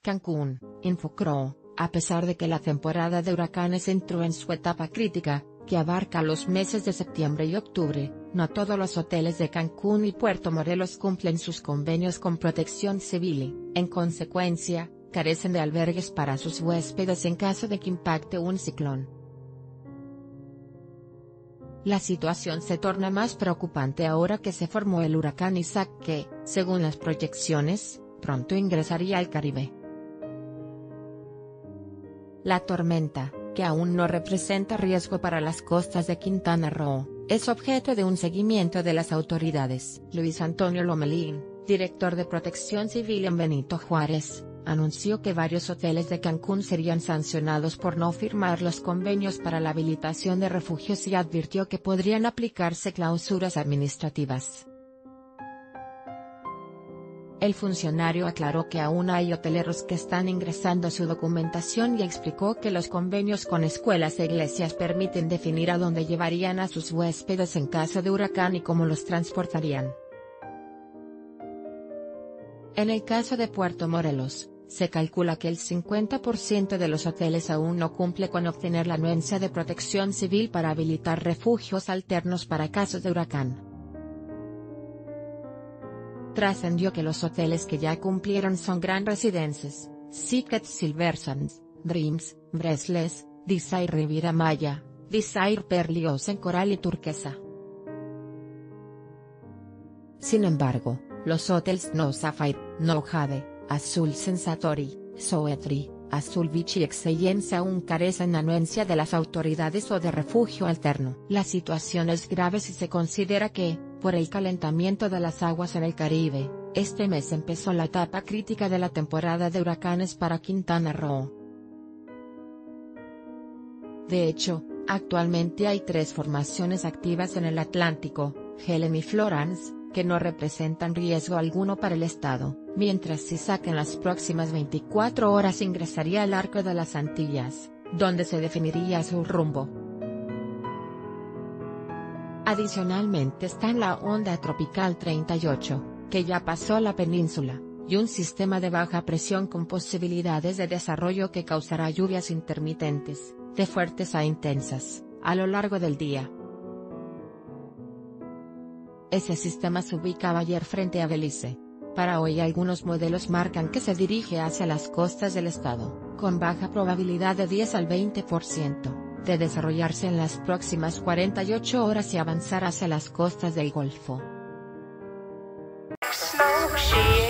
Cancún, Infocro, a pesar de que la temporada de huracanes entró en su etapa crítica, que abarca los meses de septiembre y octubre, no todos los hoteles de Cancún y Puerto Morelos cumplen sus convenios con Protección Civil y, en consecuencia, carecen de albergues para sus huéspedes en caso de que impacte un ciclón. La situación se torna más preocupante ahora que se formó el huracán Isaac que, según las proyecciones, pronto ingresaría al Caribe. La tormenta, que aún no representa riesgo para las costas de Quintana Roo, es objeto de un seguimiento de las autoridades. Luis Antonio Lomelín, director de Protección Civil en Benito Juárez, anunció que varios hoteles de Cancún serían sancionados por no firmar los convenios para la habilitación de refugios y advirtió que podrían aplicarse clausuras administrativas. El funcionario aclaró que aún hay hoteleros que están ingresando su documentación y explicó que los convenios con escuelas e iglesias permiten definir a dónde llevarían a sus huéspedes en caso de huracán y cómo los transportarían. En el caso de Puerto Morelos, se calcula que el 50% de los hoteles aún no cumple con obtener la anuencia de Protección Civil para habilitar refugios alternos para casos de huracán. Trascendió que los hoteles que ya cumplieron son Grand Residences, Secret Silver Sands, Dreams, Breathless, Desire Riviera Maya, Desire Pearly Ocean Coral y Turquesa. Sin embargo, los hotels No Sapphire, No Jade, Azul Sensatori, Soetri, Azul Beach y Excellence aún carecen anuencia de las autoridades o de refugio alterno. La situación es grave si se considera que, por el calentamiento de las aguas en el Caribe, este mes empezó la etapa crítica de la temporada de huracanes para Quintana Roo. De hecho, actualmente hay 3 formaciones activas en el Atlántico, Helen y Florence, que no representan riesgo alguno para el estado, mientras Isaac en las próximas 24 horas ingresaría al arco de las Antillas, donde se definiría su rumbo. Adicionalmente están la onda tropical 38, que ya pasó la península, y un sistema de baja presión con posibilidades de desarrollo que causará lluvias intermitentes, de fuertes a intensas, a lo largo del día. Ese sistema se ubicaba ayer frente a Belice. Para hoy algunos modelos marcan que se dirige hacia las costas del estado, con baja probabilidad de 10 al 20%. De desarrollarse en las próximas 48 horas y avanzar hacia las costas del Golfo.